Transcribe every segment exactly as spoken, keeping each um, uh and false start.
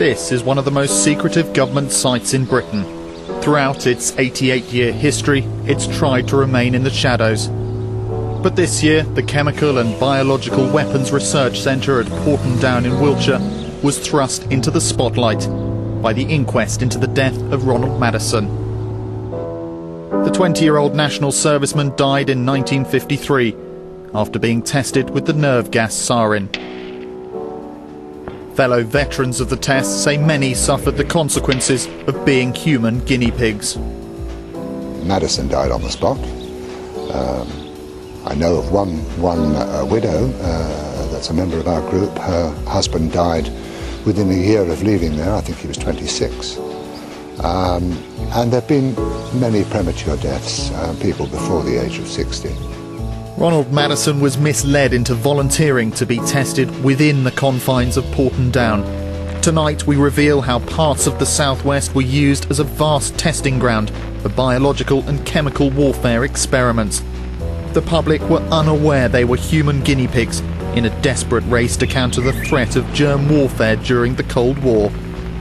This is one of the most secretive government sites in Britain. Throughout its eighty-eight year history, it's tried to remain in the shadows. But this year, the Chemical and Biological Weapons Research Centre at Porton Down in Wiltshire was thrust into the spotlight by the inquest into the death of Ronald Maddison. The twenty-year-old national serviceman died in nineteen fifty-three after being tested with the nerve gas sarin. Fellow veterans of the test say many suffered the consequences of being human guinea pigs. Maddison died on the spot. Um, I know of one, one uh, widow uh, that's a member of our group. Her husband died within a year of leaving there. I think he was twenty-six. Um, and there have been many premature deaths, uh, people before the age of sixty. Ronald Maddison was misled into volunteering to be tested within the confines of Porton Down. Tonight we reveal how parts of the southwest were used as a vast testing ground for biological and chemical warfare experiments. The public were unaware they were human guinea pigs in a desperate race to counter the threat of germ warfare during the Cold War.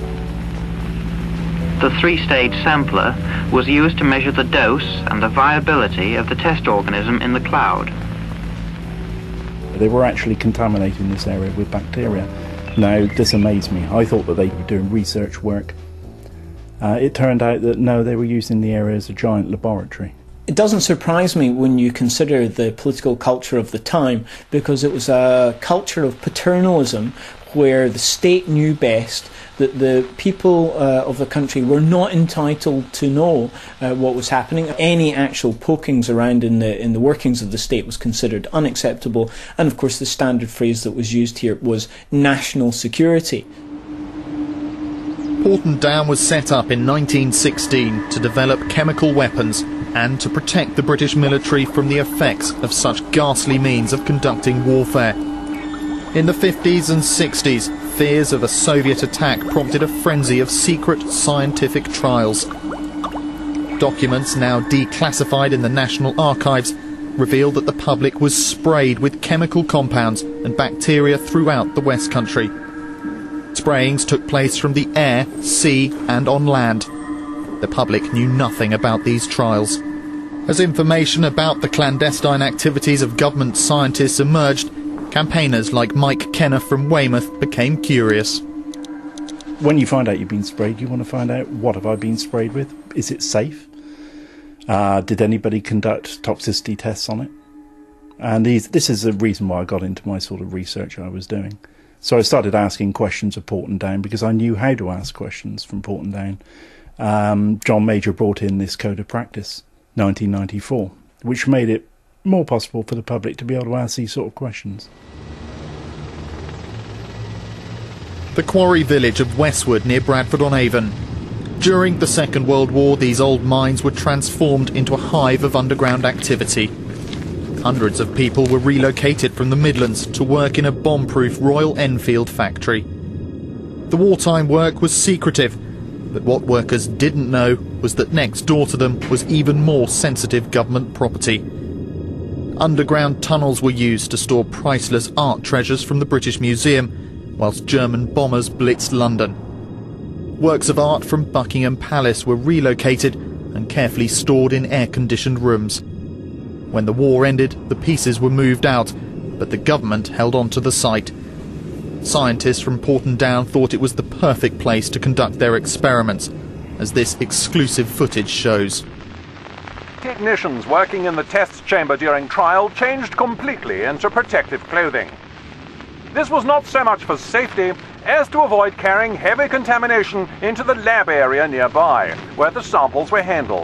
The three-stage sampler was used to measure the dose and the viability of the test organism in the cloud. They were actually contaminating this area with bacteria. Now, this amazed me. I thought that they were doing research work. Uh, it turned out that no, they were using the area as a giant laboratory. It doesn't surprise me when you consider the political culture of the time, because it was a culture of paternalism where the state knew best, that the people uh, of the country were not entitled to know uh, what was happening. Any actual pokings around in the in the workings of the state was considered unacceptable, and of course the standard phrase that was used here was national security. Porton Down was set up in nineteen sixteen to develop chemical weapons and to protect the British military from the effects of such ghastly means of conducting warfare. In the fifties and sixties, fears of a Soviet attack prompted a frenzy of secret scientific trials. Documents now declassified in the National Archives reveal that the public was sprayed with chemical compounds and bacteria throughout the West Country. Sprayings took place from the air, sea and on land. The public knew nothing about these trials. As information about the clandestine activities of government scientists emerged, campaigners like Mike Kenner from Weymouth became curious. When you find out you've been sprayed, you want to find out, what have I been sprayed with? Is it safe? Uh, did anybody conduct toxicity tests on it? And these, this is the reason why I got into my sort of research I was doing. So I started asking questions of Porton Down because I knew how to ask questions from Porton Down. Um, John Major brought in this code of practice, nineteen ninety-four, which made it more possible for the public to be able to ask these sort of questions. The quarry village of Westwood near Bradford-on-Avon. During the Second World War, these old mines were transformed into a hive of underground activity. Hundreds of people were relocated from the Midlands to work in a bomb-proof Royal Enfield factory. The wartime work was secretive, but what workers didn't know was that next door to them was even more sensitive government property. Underground tunnels were used to store priceless art treasures from the British Museum, whilst German bombers blitzed London. Works of art from Buckingham Palace were relocated and carefully stored in air-conditioned rooms. When the war ended, the pieces were moved out, but the government held on to the site. Scientists from Porton Down thought it was the perfect place to conduct their experiments, as this exclusive footage shows. Technicians working in the test chamber during trial changed completely into protective clothing. This was not so much for safety as to avoid carrying heavy contamination into the lab area nearby, where the samples were handled.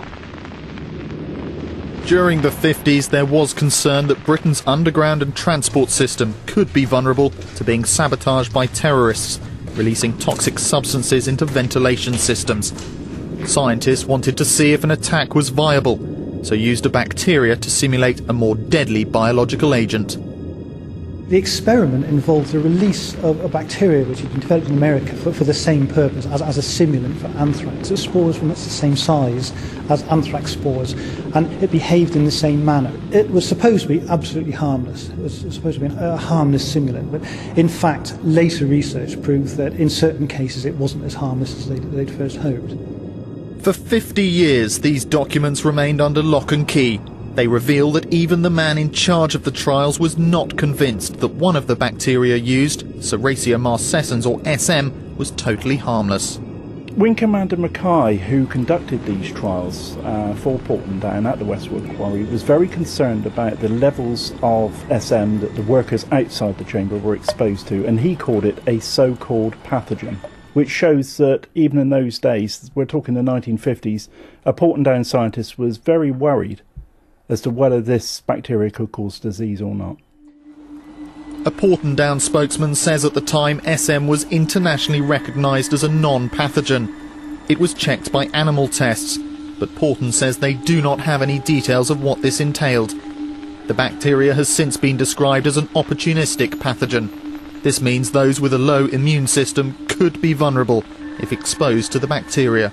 During the fifties, there was concern that Britain's underground and transport system could be vulnerable to being sabotaged by terrorists, releasing toxic substances into ventilation systems. Scientists wanted to see if an attack was viable, so used a bacteria to simulate a more deadly biological agent. The experiment involved the release of a bacteria which had been developed in America for, for the same purpose, as, as a simulant for anthrax. The spores were much the same size as anthrax spores, and it behaved in the same manner. It was supposed to be absolutely harmless. It was supposed to be a harmless simulant, but in fact, later research proved that in certain cases it wasn't as harmless as they'd, they'd first hoped. For fifty years, these documents remained under lock and key. They reveal that even the man in charge of the trials was not convinced that one of the bacteria used, Serratia marcescens or S M, was totally harmless. Wing Commander Mackay, who conducted these trials uh, for Porton Down at the Westwood Quarry, was very concerned about the levels of S M that the workers outside the chamber were exposed to, and he called it a so-called pathogen, which shows that even in those days, we're talking the nineteen fifties, a Porton Down scientist was very worried as to whether this bacteria could cause disease or not. A Porton Down spokesman says at the time S M was internationally recognised as a non-pathogen. It was checked by animal tests, but Porton says they do not have any details of what this entailed. The bacteria has since been described as an opportunistic pathogen. This means those with a low immune system could be vulnerable if exposed to the bacteria.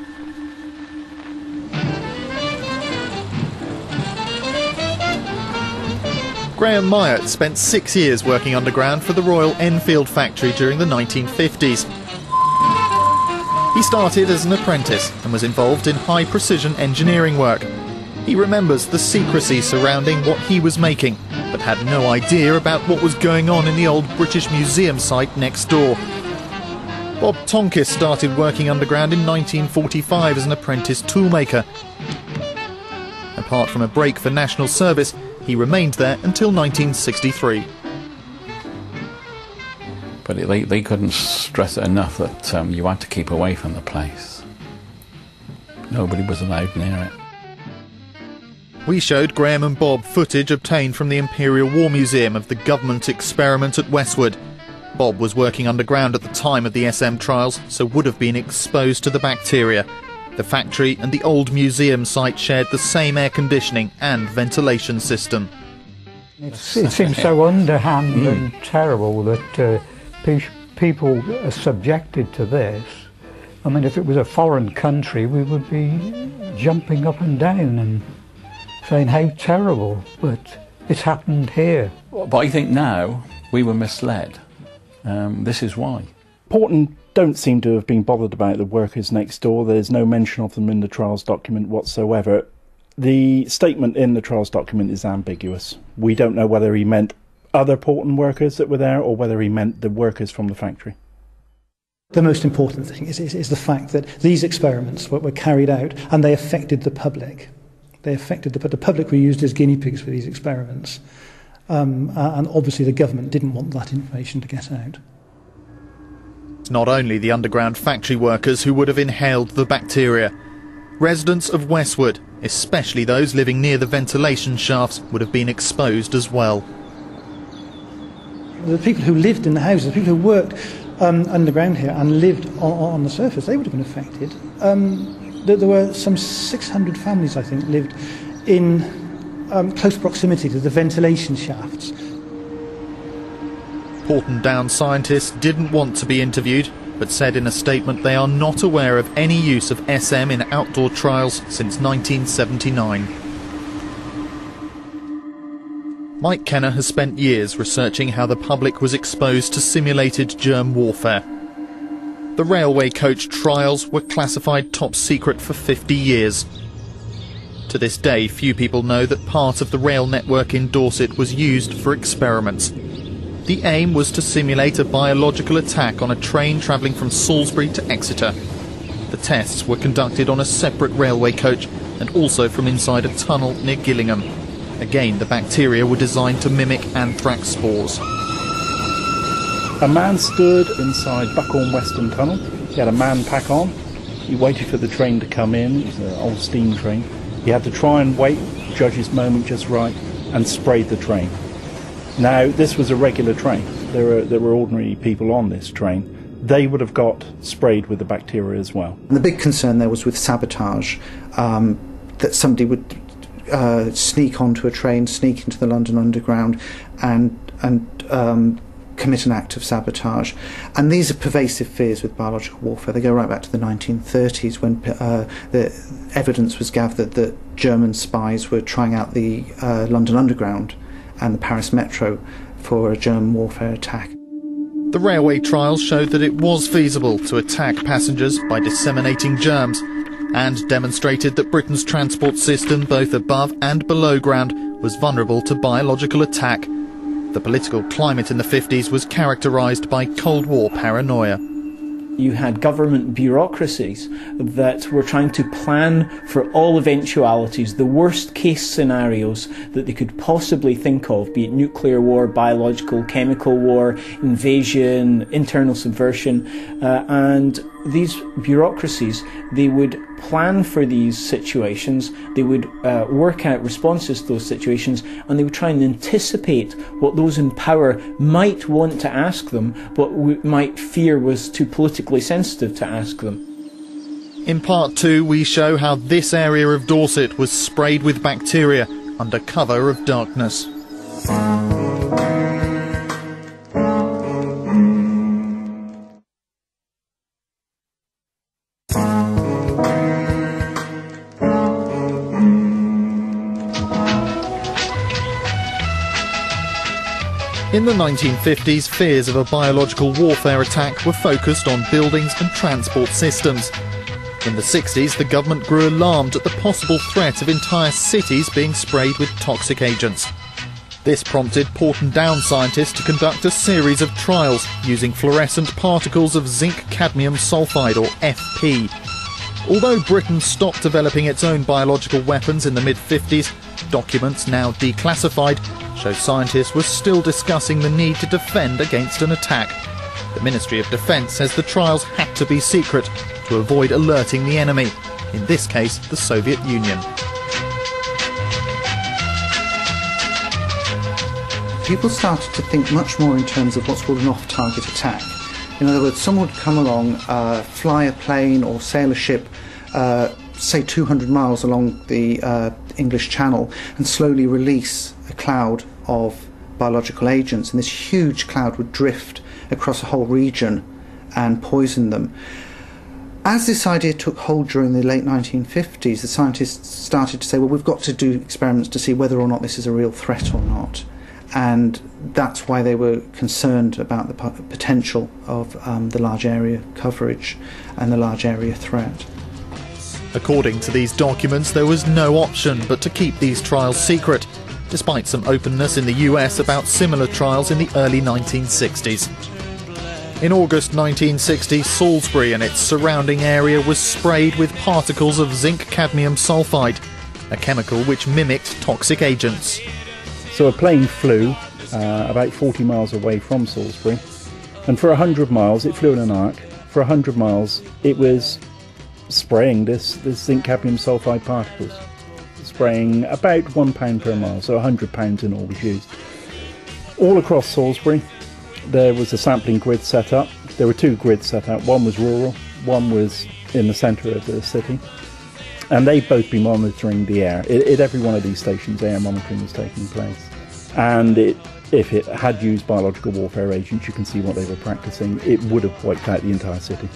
Graham Myatt spent six years working underground for the Royal Enfield factory during the nineteen fifties. He started as an apprentice and was involved in high-precision engineering work. He remembers the secrecy surrounding what he was making, but had no idea about what was going on in the old British Museum site next door. Bob Tonkis started working underground in nineteen forty-five as an apprentice toolmaker. Apart from a break for national service, he remained there until nineteen sixty-three. But they, they couldn't stress it enough that um, you had to keep away from the place. Nobody was allowed near it. We showed Graham and Bob footage obtained from the Imperial War Museum of the government experiment at Westwood. Bob was working underground at the time of the S M trials, so would have been exposed to the bacteria. The factory and the old museum site shared the same air conditioning and ventilation system. It's, it seems so underhand mm. and terrible that uh, pe people are subjected to this. I mean, if it was a foreign country, we would be jumping up and down and saying how terrible, but it's happened here. But I think now we were misled. Um, this is why. Porton don't seem to have been bothered about the workers next door. There's no mention of them in the trials document whatsoever. The statement in the trials document is ambiguous. We don't know whether he meant other Porton workers that were there or whether he meant the workers from the factory. The most important thing is, is, is the fact that these experiments were, were carried out and they affected the public. They affected the, the public were used as guinea pigs for these experiments. Um, and obviously the government didn't want that information to get out. It's not only the underground factory workers who would have inhaled the bacteria. Residents of Westwood, especially those living near the ventilation shafts, would have been exposed as well. The people who lived in the houses, the people who worked um, underground here and lived on, on the surface, they would have been affected. Um, there, there were some six hundred families, I think, lived in um, close proximity to the ventilation shafts. Porton Down scientists didn't want to be interviewed, but said in a statement they are not aware of any use of S M in outdoor trials since nineteen seventy-nine. Mike Kenner has spent years researching how the public was exposed to simulated germ warfare. The railway coach trials were classified top secret for fifty years. To this day, few people know that part of the rail network in Dorset was used for experiments. The aim was to simulate a biological attack on a train travelling from Salisbury to Exeter. The tests were conducted on a separate railway coach and also from inside a tunnel near Gillingham. Again, the bacteria were designed to mimic anthrax spores. A man stood inside Buckhorn Western Tunnel. He had a man pack on. He waited for the train to come in. It was an old steam train. He had to try and wait, judge his moment just right, and sprayed the train. Now, this was a regular train. There were, there were ordinary people on this train. They would have got sprayed with the bacteria as well. And the big concern there was with sabotage, um, that somebody would uh, sneak onto a train, sneak into the London Underground and, and um, commit an act of sabotage. And these are pervasive fears with biological warfare. They go right back to the nineteen thirties when uh, the evidence was gathered that German spies were trying out the uh, London Underground and the Paris Metro for a German warfare attack. The railway trials showed that it was feasible to attack passengers by disseminating germs, and demonstrated that Britain's transport system, both above and below ground, was vulnerable to biological attack. The political climate in the fifties was characterised by Cold War paranoia. You had government bureaucracies that were trying to plan for all eventualities, the worst case scenarios that they could possibly think of, be it nuclear war, biological, chemical war, invasion, internal subversion, uh, and these bureaucracies, they would plan for these situations, they would uh, work out responses to those situations, and they would try and anticipate what those in power might want to ask them, but w might fear was too politically sensitive to ask them. In part two, we show how this area of Dorset was sprayed with bacteria under cover of darkness. In the nineteen fifties, fears of a biological warfare attack were focused on buildings and transport systems. In the sixties, the government grew alarmed at the possible threat of entire cities being sprayed with toxic agents. This prompted Porton Down scientists to conduct a series of trials using fluorescent particles of zinc cadmium sulfide, or F P. Although Britain stopped developing its own biological weapons in the mid fifties, documents now declassified show scientists were still discussing the need to defend against an attack. The Ministry of Defence says the trials had to be secret to avoid alerting the enemy, in this case the Soviet Union. People started to think much more in terms of what's called an off-target attack. In other words, someone would come along, uh, fly a plane or sail a ship, uh, say two hundred miles along the uh, English Channel, and slowly release a cloud of biological agents, and this huge cloud would drift across a whole region and poison them. As this idea took hold during the late nineteen fifties, the scientists started to say, well, we've got to do experiments to see whether or not this is a real threat or not. And that's why they were concerned about the potential of um, the large area coverage and the large area threat. According to these documents, there was no option but to keep these trials secret, despite some openness in the U S about similar trials in the early nineteen sixties. In August nineteen sixty, Salisbury and its surrounding area was sprayed with particles of zinc cadmium sulfide, a chemical which mimicked toxic agents. So a plane flew uh, about forty miles away from Salisbury, and for one hundred miles it flew in an arc. For one hundred miles it was spraying this, this zinc cadmium sulfide particles, spraying about one pound per mile, so one hundred pounds in all was used. All across Salisbury there was a sampling grid set up. There were two grids set up, one was rural, one was in the centre of the city, and they'd both be monitoring the air. At, at every one of these stations air monitoring was taking place, and it, if it had used biological warfare agents, you can see what they were practising, it would have wiped out the entire city.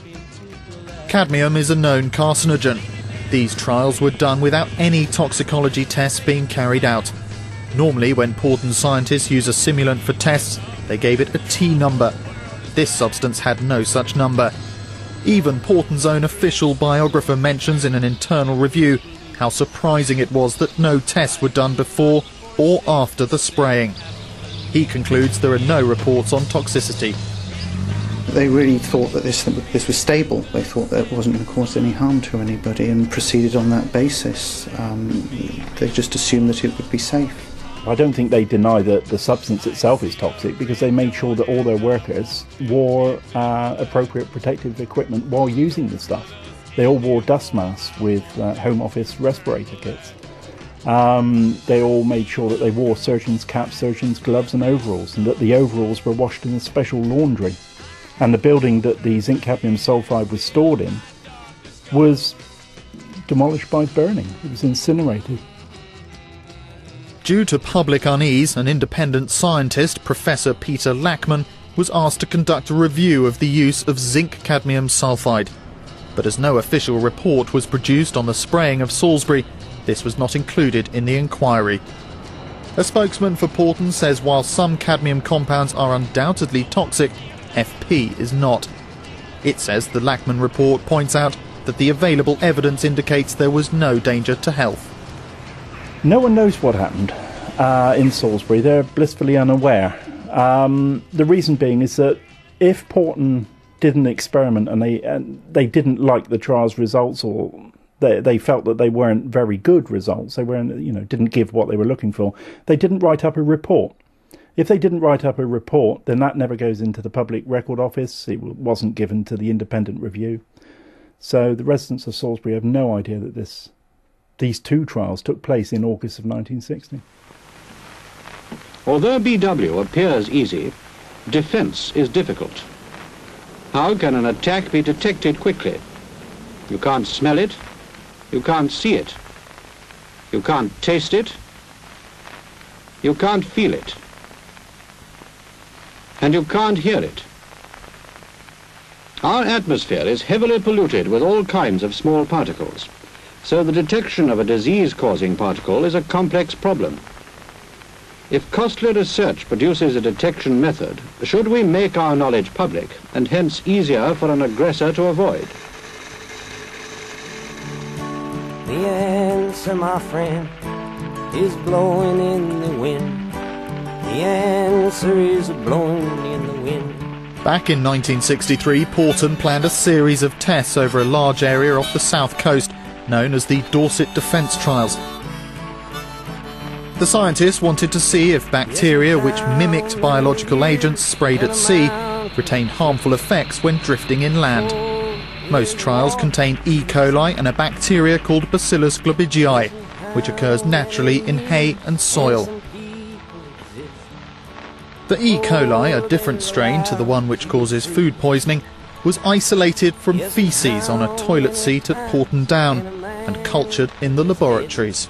Cadmium is a known carcinogen. These trials were done without any toxicology tests being carried out. Normally, when Porton scientists use a simulant for tests, they gave it a T number. This substance had no such number. Even Porton's own official biographer mentions in an internal review how surprising it was that no tests were done before or after the spraying. He concludes there are no reports on toxicity. They really thought that this, this was stable. They thought that it wasn't going to cause any harm to anybody and proceeded on that basis. Um, they just assumed that it would be safe. I don't think they deny that the substance itself is toxic, because they made sure that all their workers wore uh, appropriate protective equipment while using the stuff. They all wore dust masks with uh, Home Office respirator kits. Um, they all made sure that they wore surgeon's caps, surgeon's gloves and overalls, and that the overalls were washed in a special laundry. And the building that the zinc cadmium sulfide was stored in was demolished by burning. It was incinerated. Due to public unease, an independent scientist, Professor Peter Lackman, was asked to conduct a review of the use of zinc-cadmium sulfide. But as no official report was produced on the spraying of Salisbury, this was not included in the inquiry. A spokesman for Porton says while some cadmium compounds are undoubtedly toxic, F P is not. It says the Lackman report points out that the available evidence indicates there was no danger to health. No one knows what happened uh, in Salisbury. They're blissfully unaware. Um, the reason being is that if Porton did an experiment and they and they didn't like the trial's results, or they they felt that they weren't very good results, they weren't, you know, didn't give what they were looking for, they didn't write up a report. If they didn't write up a report, then that never goes into the Public Record Office. It wasn't given to the independent review. So the residents of Salisbury have no idea that this these two trials took place in August of nineteen sixty. Although B W appears easy, defence is difficult. How can an attack be detected quickly? You can't smell it, you can't see it, you can't taste it, you can't feel it, and you can't hear it. Our atmosphere is heavily polluted with all kinds of small particles, so the detection of a disease-causing particle is a complex problem. If costly research produces a detection method, should we make our knowledge public, and hence easier for an aggressor to avoid? The answer, my friend, is blowing in the wind. The answer is blowing in the wind. Back in nineteen sixty-three, Porton planned a series of tests over a large area off the south coast, known as the Dorset Defence Trials. The scientists wanted to see if bacteria which mimicked biological agents sprayed at sea retained harmful effects when drifting inland. Most trials contain E. coli and a bacteria called Bacillus globigii, which occurs naturally in hay and soil. The E. coli, a different strain to the one which causes food poisoning, was isolated from faeces on a toilet seat at Porton Down and cultured in the laboratories.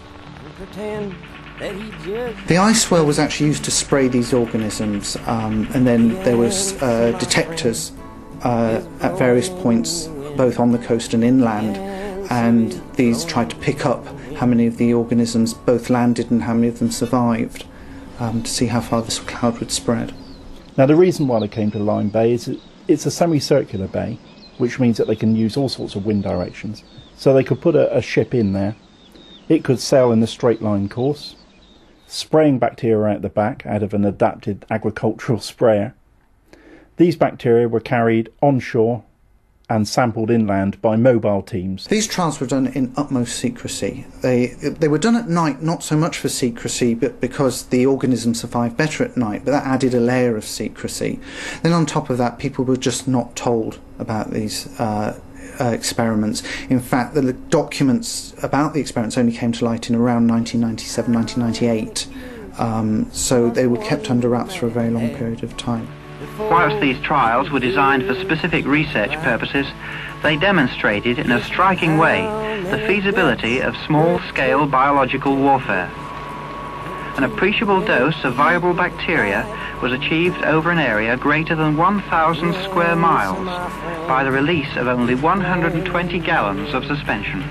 The ice well was actually used to spray these organisms, um, and then there was uh, detectors uh, at various points, both on the coast and inland, and these tried to pick up how many of the organisms both landed and how many of them survived, um, to see how far this cloud would spread. Now the reason why they came to Lyme Bay is it's a semicircular bay, which means that they can use all sorts of wind directions. So they could put a, a ship in there, it could sail in a straight line course, spraying bacteria out the back out of an adapted agricultural sprayer. These bacteria were carried onshore and sampled inland by mobile teams. These trials were done in utmost secrecy. They, they were done at night, not so much for secrecy, but because the organisms survived better at night, but that added a layer of secrecy. Then on top of that, people were just not told about these uh, uh, experiments. In fact, the documents about the experiments only came to light in around nineteen ninety-seven, nineteen ninety-eight, um, so they were kept under wraps for a very long period of time. Whilst these trials were designed for specific research purposes, they demonstrated in a striking way the feasibility of small-scale biological warfare. An appreciable dose of viable bacteria was achieved over an area greater than one thousand square miles by the release of only one hundred twenty gallons of suspension.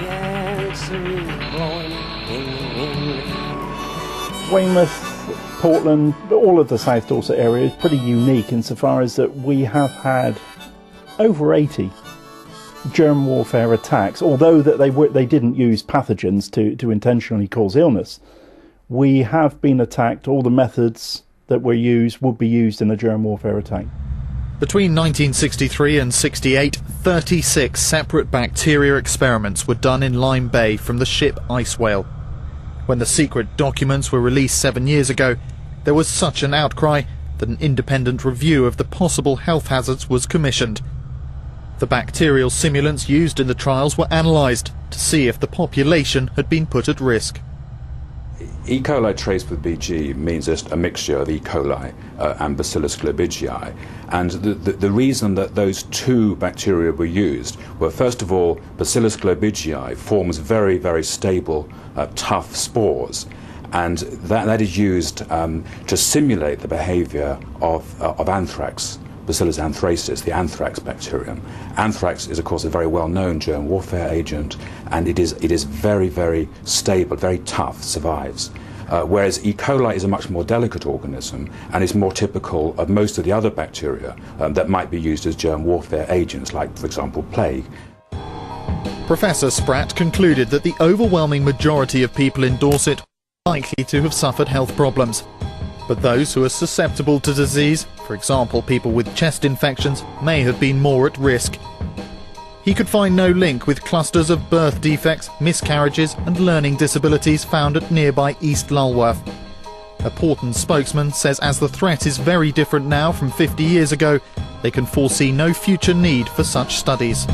Weymouth, Portland, all of the South Dorset area is pretty unique insofar as that we have had over eighty germ warfare attacks, although that they were, they didn't use pathogens to, to intentionally cause illness. We have been attacked. All the methods that were used would be used in a germ warfare attack. Between nineteen sixty-three and sixty-eight, thirty-six separate bacteria experiments were done in Lyme Bay from the ship Ice Whale. When the secret documents were released seven years ago, there was such an outcry that an independent review of the possible health hazards was commissioned. The bacterial simulants used in the trials were analysed to see if the population had been put at risk. E. coli traced with B G means just a mixture of E. coli uh, and Bacillus globigii, and the, the, the reason that those two bacteria were used were, first of all, Bacillus globigii forms very, very stable, uh, tough spores, and that, that is used um, to simulate the behaviour of, uh, of anthrax, Bacillus anthracis, the anthrax bacterium. Anthrax is, of course, a very well-known germ warfare agent, and it is, it is very, very stable, very tough, survives. Uh, whereas E. coli is a much more delicate organism and is more typical of most of the other bacteria um, that might be used as germ warfare agents, like, for example, plague. Professor Spratt concluded that the overwhelming majority of people in Dorset are likely to have suffered health problems. But those who are susceptible to disease, for example people with chest infections, may have been more at risk. He could find no link with clusters of birth defects, miscarriages and learning disabilities found at nearby East Lulworth. A Porton spokesman says as the threat is very different now from fifty years ago, they can foresee no future need for such studies.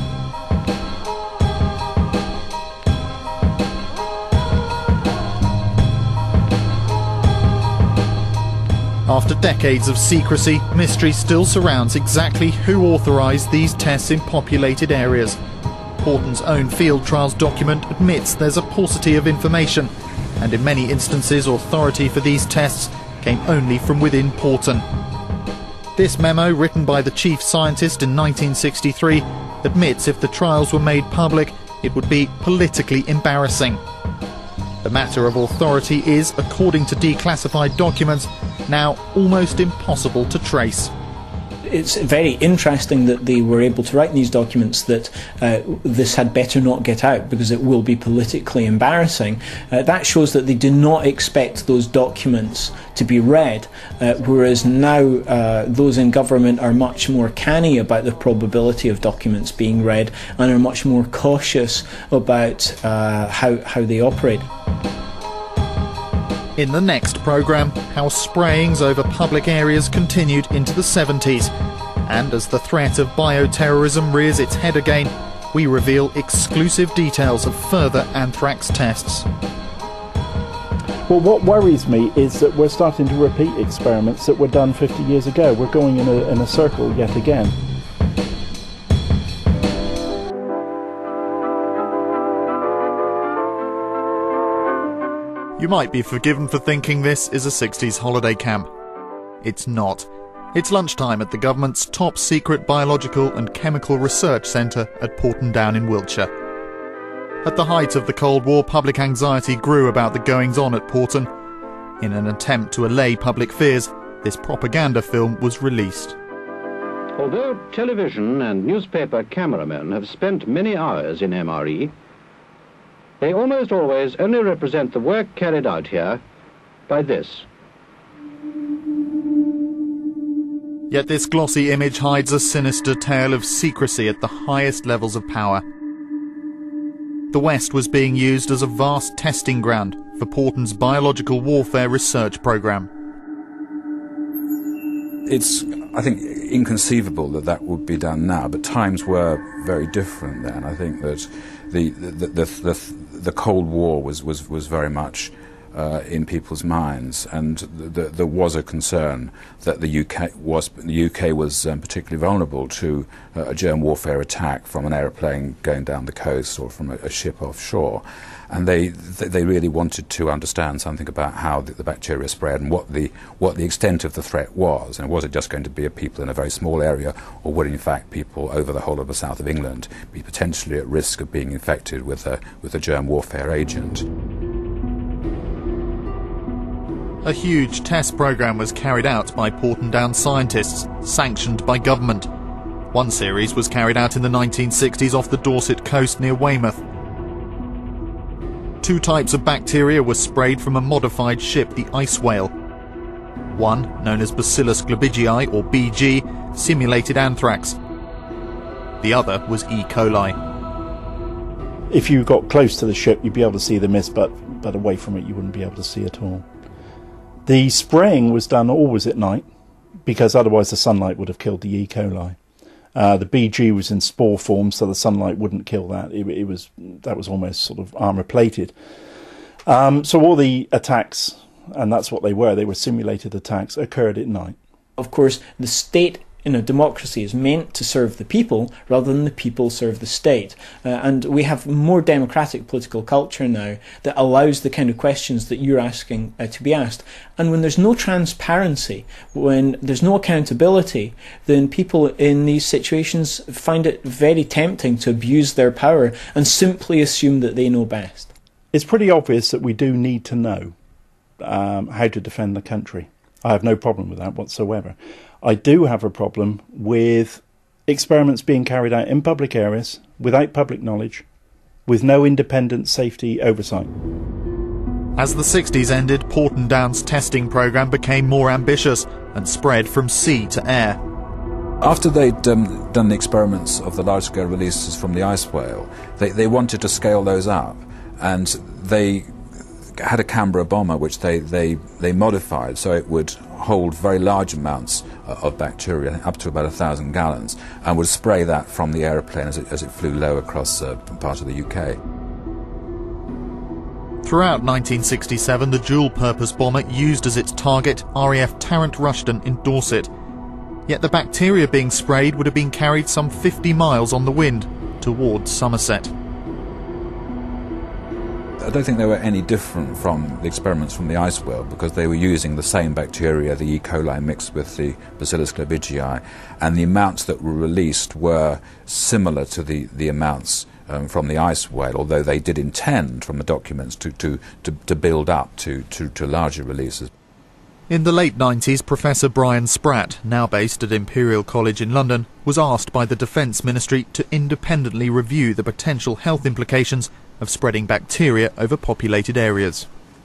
After decades of secrecy, mystery still surrounds exactly who authorised these tests in populated areas. Porton's own field trials document admits there's a paucity of information, and in many instances authority for these tests came only from within Porton. This memo, written by the chief scientist in nineteen sixty-three, admits if the trials were made public, it would be politically embarrassing. The matter of authority is, according to declassified documents, now almost impossible to trace. It's very interesting that they were able to write in these documents that uh, this had better not get out because it will be politically embarrassing. Uh, that shows that they do not expect those documents to be read, uh, whereas now uh, those in government are much more canny about the probability of documents being read and are much more cautious about uh, how, how they operate. In the next programme, how sprayings over public areas continued into the seventies. And as the threat of bioterrorism rears its head again, we reveal exclusive details of further anthrax tests. Well, what worries me is that we're starting to repeat experiments that were done fifty years ago. We're going in a, in a circle yet again. You might be forgiven for thinking this is a sixties holiday camp. It's not. It's lunchtime at the government's top secret biological and chemical research centre at Porton Down in Wiltshire. At the height of the Cold War, public anxiety grew about the goings-on at Porton. In an attempt to allay public fears, this propaganda film was released. Although television and newspaper cameramen have spent many hours in M R E, they almost always only represent the work carried out here by this. Yet this glossy image hides a sinister tale of secrecy at the highest levels of power. The West was being used as a vast testing ground for Porton's biological warfare research programme. It's, I think, inconceivable that that would be done now, but times were very different then. I think that the the the, the, the Cold War was, was, was very much uh, in people's minds, and the, the, there was a concern that the U K was the U K was um, particularly vulnerable to uh, a germ warfare attack from an aeroplane going down the coast or from a, a ship offshore. And they they really wanted to understand something about how the, the bacteria spread and what the what the extent of the threat was, and was it just going to be a people in a very small area, or would in fact people over the whole of the south of England be potentially at risk of being infected with a with a germ warfare agent? A huge test programme was carried out by Porton Down scientists, sanctioned by government. One series was carried out in the nineteen sixties off the Dorset coast near Weymouth. Two types of bacteria were sprayed from a modified ship, the Ice Whale. One, known as Bacillus globigii, or B G, simulated anthrax. The other was E. coli. If you got close to the ship, you'd be able to see the mist, but, but away from it, you wouldn't be able to see at all. The spraying was done always at night, because otherwise the sunlight would have killed the E. coli. Uh, the B G was in spore form, so the sunlight wouldn't kill that. It, it was that was almost sort of armour-plated. Um, so all the attacks, and that's what they were, they were simulated attacks, occurred at night. Of course, the state You know, democracy is meant to serve the people rather than the people serve the state. Uh, and we have more democratic political culture now that allows the kind of questions that you're asking uh, to be asked. And when there's no transparency, when there's no accountability, then people in these situations find it very tempting to abuse their power and simply assume that they know best. It's pretty obvious that we do need to know um, how to defend the country. I have no problem with that whatsoever. I do have a problem with experiments being carried out in public areas without public knowledge, with no independent safety oversight. As the sixties ended, Porton Down's testing programme became more ambitious and spread from sea to air. After they'd um, done the experiments of the large-scale releases from the ice whale, they, they wanted to scale those up, and they had a Canberra bomber which they, they, they modified so it would hold very large amounts of bacteria, up to about a thousand gallons, and would spray that from the aeroplane as it, as it flew low across uh, part of the U K. Throughout nineteen sixty-seven, the dual-purpose bomber used as its target R A F Tarrant Rushden in Dorset. Yet the bacteria being sprayed would have been carried some fifty miles on the wind towards Somerset. I don't think they were any different from the experiments from the ice whale, because they were using the same bacteria, the E. coli mixed with the Bacillus clovidii, and the amounts that were released were similar to the, the amounts um, from the ice whale, although they did intend from the documents to, to, to, to build up to, to, to larger releases. In the late nineties, Professor Brian Spratt, now based at Imperial College in London, was asked by the Defence Ministry to independently review the potential health implications of spreading bacteria over populated areas.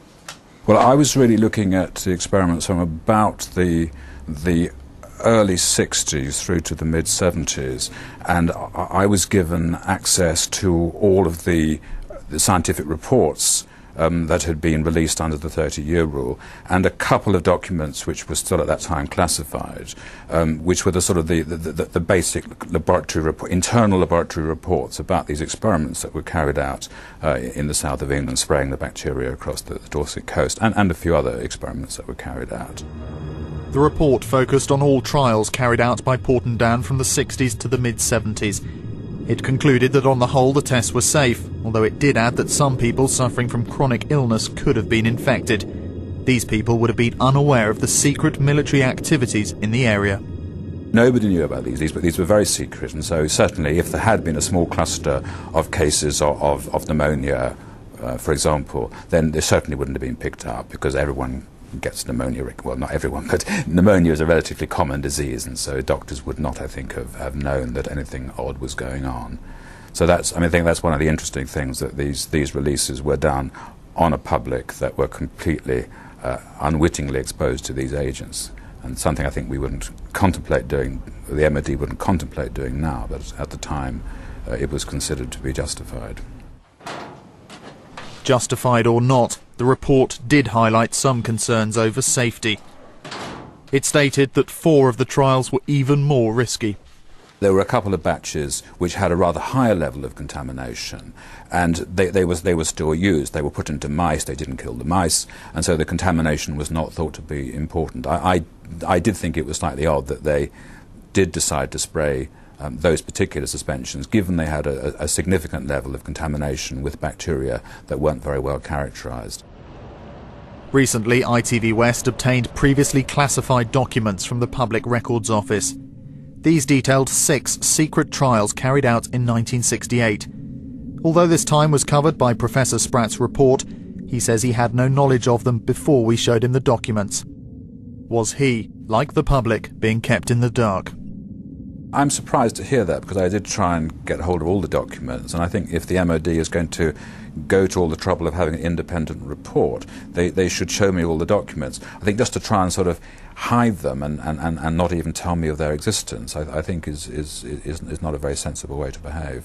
Well, I was really looking at the experiments from about the the early sixties through to the mid seventies, and I was given access to all of the, the scientific reports Um, that had been released under the thirty-year rule, and a couple of documents which were still at that time classified, um, which were the sort of the, the, the, the basic laboratory report, internal laboratory reports about these experiments that were carried out uh, in the south of England, spraying the bacteria across the, the Dorset coast, and, and a few other experiments that were carried out. The report focused on all trials carried out by Porton Down from the sixties to the mid seventies. It concluded that on the whole the tests were safe, although it did add that some people suffering from chronic illness could have been infected. These people would have been unaware of the secret military activities in the area. Nobody knew about these, these, but these were very secret, and so certainly if there had been a small cluster of cases of, of, of pneumonia, uh, for example, then they certainly wouldn't have been picked up, because everyone gets pneumonia. Well, not everyone, but pneumonia is a relatively common disease, and so doctors would not, I think, have, have known that anything odd was going on. So that's, I mean, I think that's one of the interesting things, that these, these releases were done on a public that were completely uh, unwittingly exposed to these agents, and something I think we wouldn't contemplate doing, the M O D wouldn't contemplate doing now, but at the time uh, it was considered to be justified. Justified or not, the report did highlight some concerns over safety. It stated that four of the trials were even more risky. There were a couple of batches which had a rather higher level of contamination, and they, they, was, they were still used. They were put into mice, they didn't kill the mice, and so the contamination was not thought to be important. I, I, I did think it was slightly odd that they did decide to spray Um, those particular suspensions, given they had a, a significant level of contamination with bacteria that weren't very well characterised. Recently, I T V West obtained previously classified documents from the Public Records Office. These detailed six secret trials carried out in nineteen sixty-eight. Although this time was covered by Professor Spratt's report, he says he had no knowledge of them before we showed him the documents. Was he, like the public, being kept in the dark? I'm surprised to hear that, because I did try and get hold of all the documents, and I think if the M O D is going to go to all the trouble of having an independent report, they, they should show me all the documents. I think just to try and sort of hide them and, and, and, and not even tell me of their existence, I, I think is, is, is, is not a very sensible way to behave.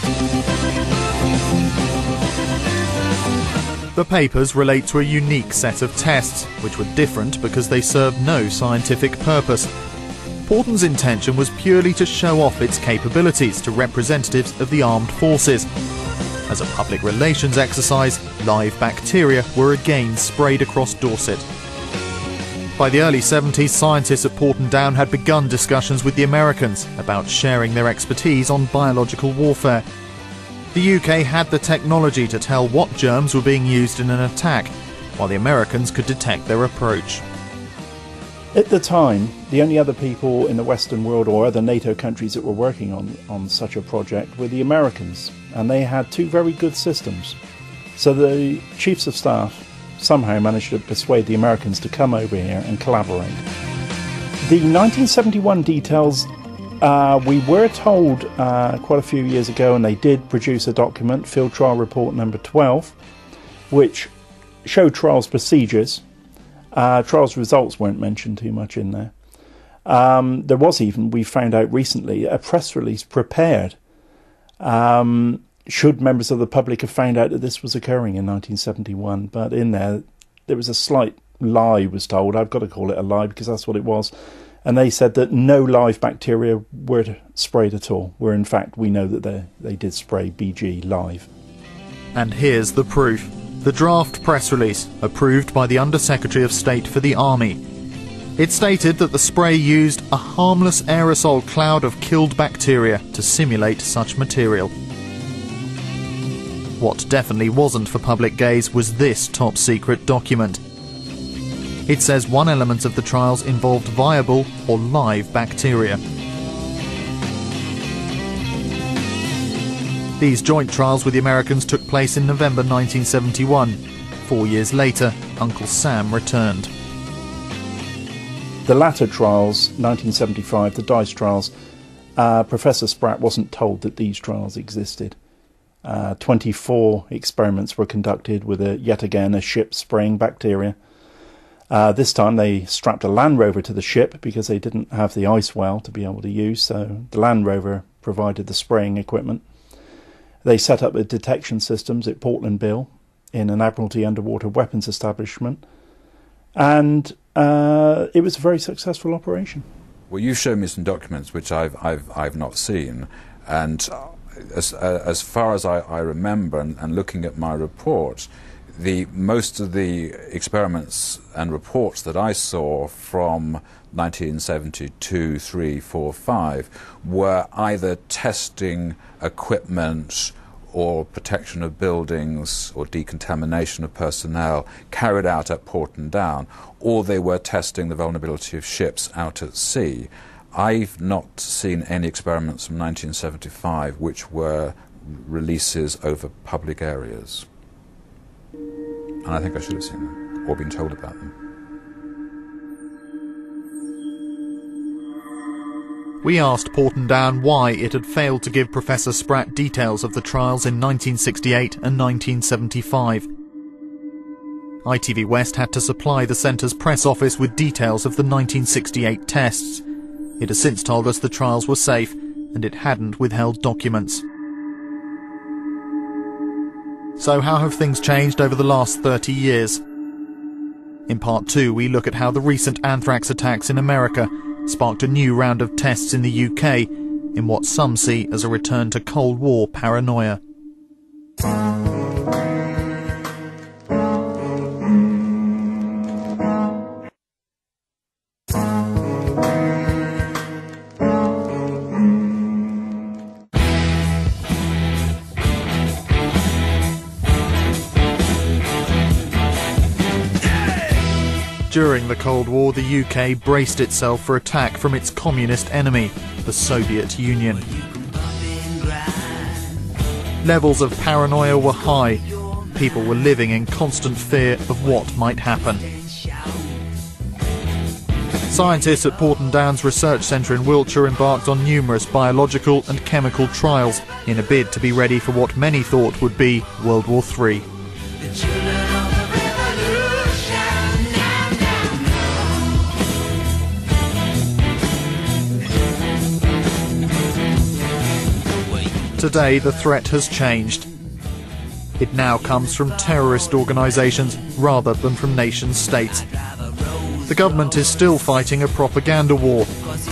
The papers relate to a unique set of tests, which were different because they served no scientific purpose. Porton's intention was purely to show off its capabilities to representatives of the armed forces. As a public relations exercise, live bacteria were again sprayed across Dorset. By the early seventies, scientists at Porton Down had begun discussions with the Americans about sharing their expertise on biological warfare. The U K had the technology to tell what germs were being used in an attack, while the Americans could detect their approach. At the time, the only other people in the Western world or other NATO countries that were working on, on such a project were the Americans, and they had two very good systems. So the chiefs of staff somehow managed to persuade the Americans to come over here and collaborate. The nineteen seventy-one details, uh, we were told uh, quite a few years ago, and they did produce a document, Field Trial Report number twelve, which showed trials procedures. Uh, trials results weren't mentioned too much in there. Um, there was even, we found out recently, a press release prepared um, should members of the public have found out that this was occurring in nineteen seventy-one. But in there, there was a slight lie was told. I've got to call it a lie because that's what it was. And they said that no live bacteria were sprayed at all, where in fact we know that they, they did spray B G live. And here's the proof. The draft press release, approved by the Under-Secretary of State for the Army. It stated that the spray used a harmless aerosol cloud of killed bacteria to simulate such material. What definitely wasn't for public gaze was this top-secret document. It says one element of the trials involved viable or live bacteria. These joint trials with the Americans took place in November nineteen seventy-one. Four years later, Uncle Sam returned. The latter trials, nineteen seventy-five, the DICE trials, uh, Professor Spratt wasn't told that these trials existed. Uh, twenty-four experiments were conducted with, a, yet again, a ship spraying bacteria. Uh, this time they strapped a Land Rover to the ship because they didn't have the ice well to be able to use, so the Land Rover provided the spraying equipment. They set up the detection systems at Portland Bill in an Admiralty underwater weapons establishment, and uh, it was a very successful operation. Well, you've shown me some documents which I've, I've, I've not seen, and as, uh, as far as I, I remember, and, and looking at my report, the most of the experiments and reports that I saw from nineteen seventy-two, three, four, five were either testing equipment or protection of buildings or decontamination of personnel carried out at Porton Down, or they were testing the vulnerability of ships out at sea. I've not seen any experiments from nineteen seventy-five which were releases over public areas. And I think I should have seen them, or been told about them. We asked Porton Down why it had failed to give Professor Spratt details of the trials in nineteen sixty-eight and nineteen seventy-five. I T V West had to supply the centre's press office with details of the nineteen sixty-eight tests. It has since told us the trials were safe, and it hadn't withheld documents. So how have things changed over the last thirty years? In part two, we look at how the recent anthrax attacks in America sparked a new round of tests in the U K in what some see as a return to Cold War paranoia. During the Cold War, the U K braced itself for attack from its communist enemy, the Soviet Union. Levels of paranoia were high. People were living in constant fear of what might happen. Scientists at Porton Down's research centre in Wiltshire embarked on numerous biological and chemical trials in a bid to be ready for what many thought would be World War Three. Today, the threat has changed. It now comes from terrorist organisations rather than from nation-states. The government is still fighting a propaganda war.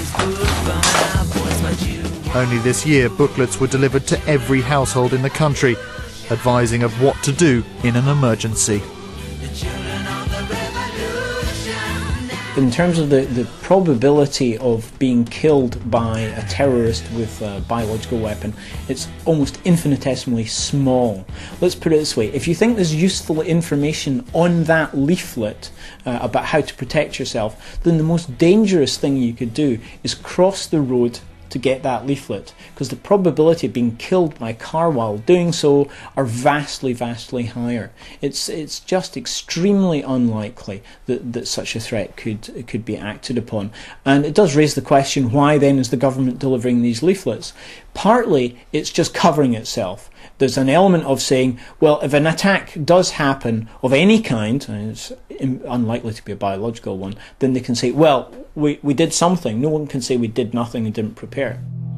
Only this year, booklets were delivered to every household in the country, advising of what to do in an emergency. in terms of the, the probability of being killed by a terrorist with a biological weapon, it's almost infinitesimally small. Let's put it this way, if you think there's useful information on that leaflet uh, about how to protect yourself, then the most dangerous thing you could do is cross the road to get that leaflet, because the probability of being killed by a car while doing so are vastly, vastly higher. It's it's just extremely unlikely that, that such a threat could could be acted upon. And it does raise the question, why then is the government delivering these leaflets? Partly it's just covering itself. There's an element of saying, well, if an attack does happen of any kind, and it's unlikely to be a biological one, then they can say, well, we, we did something. No one can say we did nothing and didn't prepare.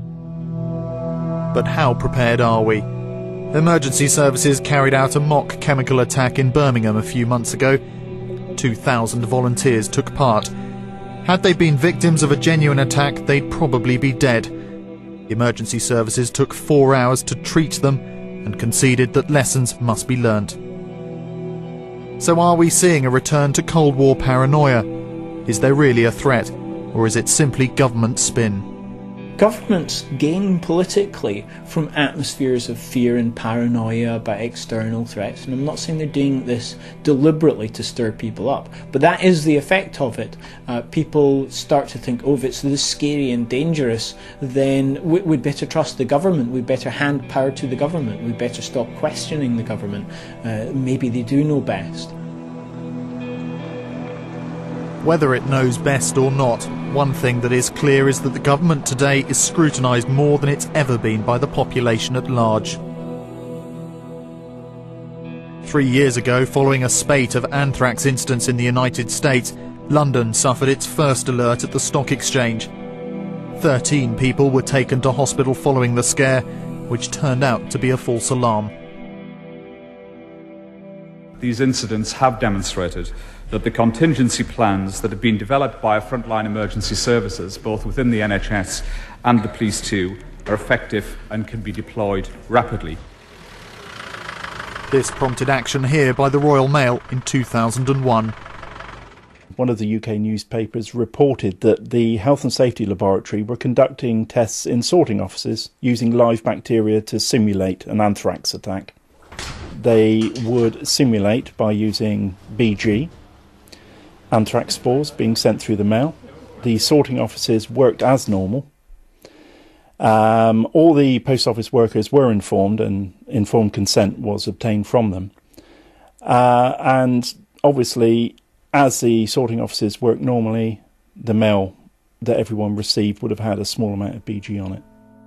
But how prepared are we? Emergency services carried out a mock chemical attack in Birmingham a few months ago. two thousand volunteers took part. Had they been victims of a genuine attack, they'd probably be dead. Emergency services took four hours to treat them and conceded that lessons must be learnt. So are we seeing a return to Cold War paranoia? Is there really a threat, or is it simply government spin? Governments gain politically from atmospheres of fear and paranoia about external threats, and I'm not saying they're doing this deliberately to stir people up, but that is the effect of it. Uh, people start to think, oh, if it's this scary and dangerous, then we, we'd better trust the government, we'd better hand power to the government, we'd better stop questioning the government, uh, maybe they do know best. Whether it knows best or not, one thing that is clear is that the government today is scrutinised more than it's ever been by the population at large. Three years ago, following a spate of anthrax incidents in the United States, London suffered its first alert at the stock exchange. Thirteen people were taken to hospital following the scare, which turned out to be a false alarm. These incidents have demonstrated that the contingency plans that have been developed by our frontline emergency services, both within the N H S and the police too, are effective and can be deployed rapidly. This prompted action here by the Royal Mail in two thousand one. One of the U K newspapers reported that the Health and Safety Laboratory were conducting tests in sorting offices using live bacteria to simulate an anthrax attack. They would simulate by using B G, anthrax spores being sent through the mail. The sorting offices worked as normal. Um, all the post office workers were informed, and informed consent was obtained from them. Uh, and obviously, as the sorting offices worked normally, the mail that everyone received would have had a small amount of B G on it.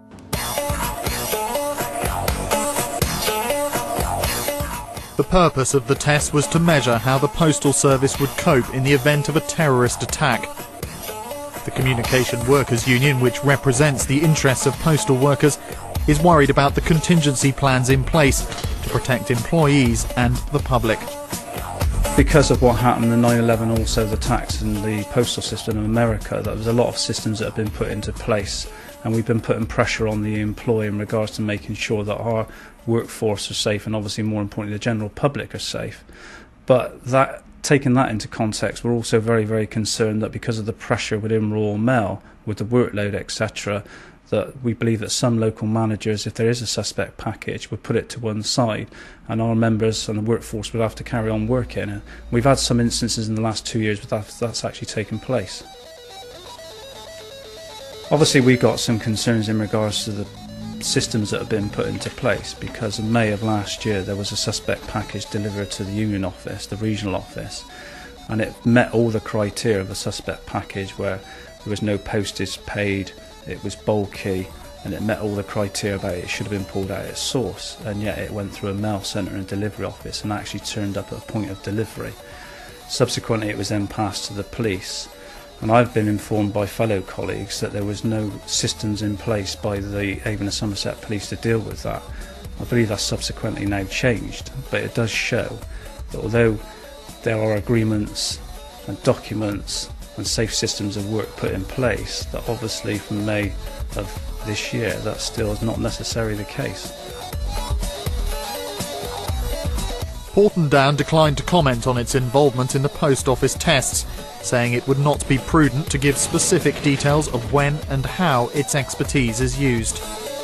The purpose of the test was to measure how the Postal Service would cope in the event of a terrorist attack. The Communication Workers Union, which represents the interests of postal workers, is worried about the contingency plans in place to protect employees and the public. Because of what happened in nine eleven, also the attacks in the postal system in America, there was a lot of systems that have been put into place, and we've been putting pressure on the employer in regards to making sure that our workforce are safe, and obviously more importantly the general public are safe. But that, taking that into context, we're also very very concerned that because of the pressure within Royal Mail with the workload etc, that we believe that some local managers, if there is a suspect package, would put it to one side and our members and the workforce would have to carry on working. We've had some instances in the last two years where that's actually taken place. Obviously we've got some concerns in regards to the systems that have been put into place, because in May of last year there was a suspect package delivered to the union office, the regional office, and it met all the criteria of a suspect package where there was no postage paid, it was bulky, and it met all the criteria about it, it should have been pulled out at its source, and yet it went through a mail centre and delivery office and actually turned up at a point of delivery. Subsequently it was then passed to the police. And I've been informed by fellow colleagues that there was no systems in place by the Avon and Somerset Police to deal with that. I believe that's subsequently now changed, but it does show that although there are agreements and documents and safe systems of work put in place, that obviously from May of this year that still is not necessarily the case. Porton Down declined to comment on its involvement in the post office tests. saying it would not be prudent to give specific details of when and how its expertise is used.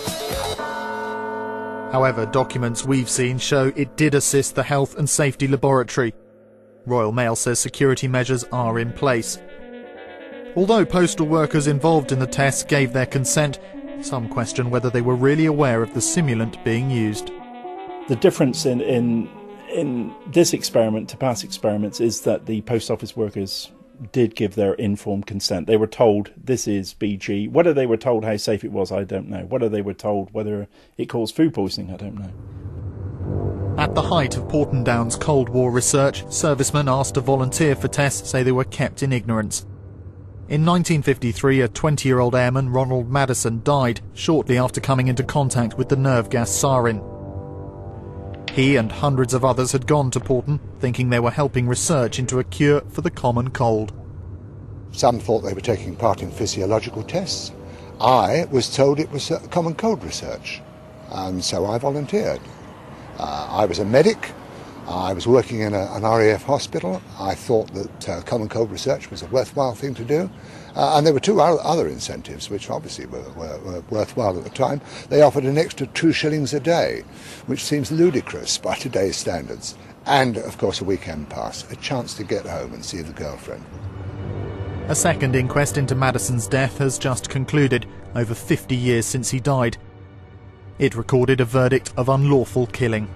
However, documents we've seen show it did assist the Health and Safety Laboratory. Royal Mail says security measures are in place. Although postal workers involved in the tests gave their consent, some question whether they were really aware of the simulant being used. The difference in, in, in this experiment to past experiments is that the post office workers did give their informed consent. They were told this is B G. Whether they were told how safe it was, I don't know. Whether they were told whether it caused food poisoning, I don't know. At the height of Porton Down's Cold War research, servicemen asked to volunteer for tests say they were kept in ignorance. In nineteen fifty-three, a twenty-year-old airman, Ronald Madison, died shortly after coming into contact with the nerve gas sarin. He and hundreds of others had gone to Porton, thinking they were helping research into a cure for the common cold. Some thought they were taking part in physiological tests. I was told it was common cold research, and so I volunteered. Uh, I was a medic. I was working in a, an R A F hospital. I thought that uh, common cold research was a worthwhile thing to do. Uh, and there were two other incentives, which obviously were, were, were worthwhile at the time. They offered an extra two shillings a day, which seems ludicrous by today's standards. And, of course, a weekend pass, a chance to get home and see the girlfriend. A second inquest into Madison's death has just concluded, over fifty years since he died. It recorded a verdict of unlawful killing.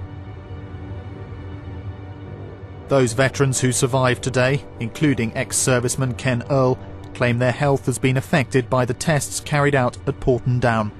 Those veterans who survive today, including ex-serviceman Ken Earl, claim their health has been affected by the tests carried out at Porton Down.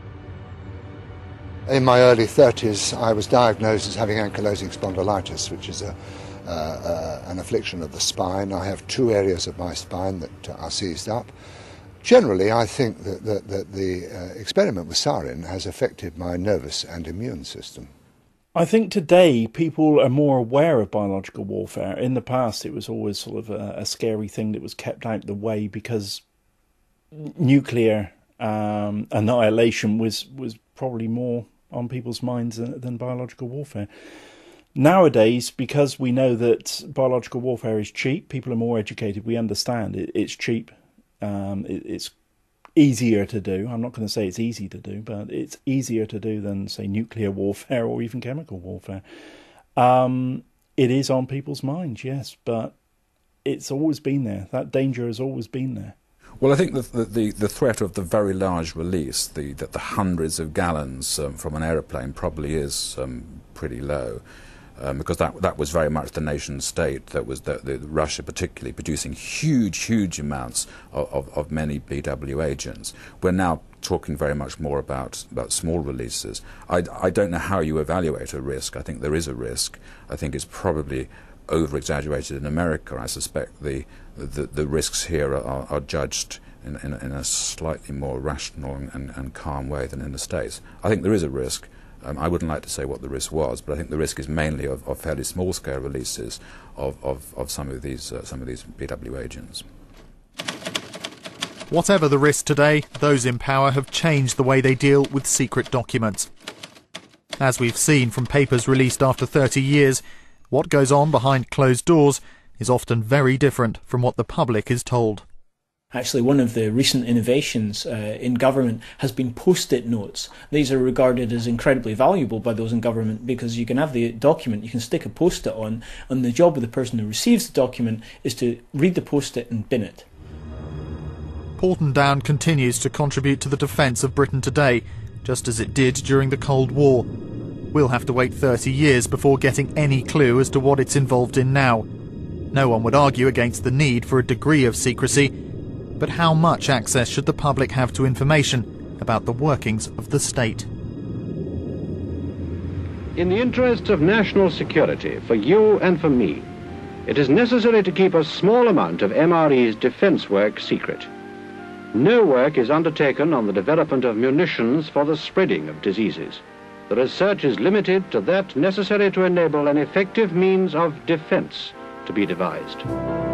In my early thirties, I was diagnosed as having ankylosing spondylitis, which is a, uh, uh, an affliction of the spine. I have two areas of my spine that are seized up. Generally, I think that, that, that the uh, experiment with sarin has affected my nervous and immune system. I think today people are more aware of biological warfare. In the past, it was always sort of a, a scary thing that was kept out of the way because nuclear um, annihilation was, was probably more on people's minds than, than biological warfare. Nowadays, because we know that biological warfare is cheap, people are more educated. We understand it, it's cheap. Um, it, it's easier to do. I'm not going to say it's easy to do, but it's easier to do than, say, nuclear warfare or even chemical warfare. Um, it is on people's minds, yes, but it's always been there. That danger has always been there. Well, I think the, the, the threat of the very large release, the, the, the hundreds of gallons um, from an aeroplane probably is um, pretty low. Um, because that that was very much the nation state, that was the, the Russia particularly producing huge, huge amounts of, of, of many B W agents. We're now talking very much more about, about small releases. I, I don't know how you evaluate a risk. I think there is a risk. I think it's probably over-exaggerated in America. I suspect the, the, the risks here are, are judged in, in, in a slightly more rational and, and calm way than in the States. I think there is a risk. Um, I wouldn't like to say what the risk was, but I think the risk is mainly of, of fairly small-scale releases of, of, of some of these uh, some of these B W agents. Whatever the risk today, those in power have changed the way they deal with secret documents. As we've seen from papers released after thirty years, what goes on behind closed doors is often very different from what the public is told. Actually, one of the recent innovations uh, in government has been post-it notes. These are regarded as incredibly valuable by those in government because you can have the document, you can stick a post-it on, and the job of the person who receives the document is to read the post-it and bin it. Porton Down continues to contribute to the defence of Britain today, just as it did during the Cold War. We'll have to wait thirty years before getting any clue as to what it's involved in now. No one would argue against the need for a degree of secrecy, but how much access should the public have to information about the workings of the state? In the interests of national security, for you and for me, it is necessary to keep a small amount of M R E's defence work secret. No work is undertaken on the development of munitions for the spreading of diseases. The research is limited to that necessary to enable an effective means of defence to be devised.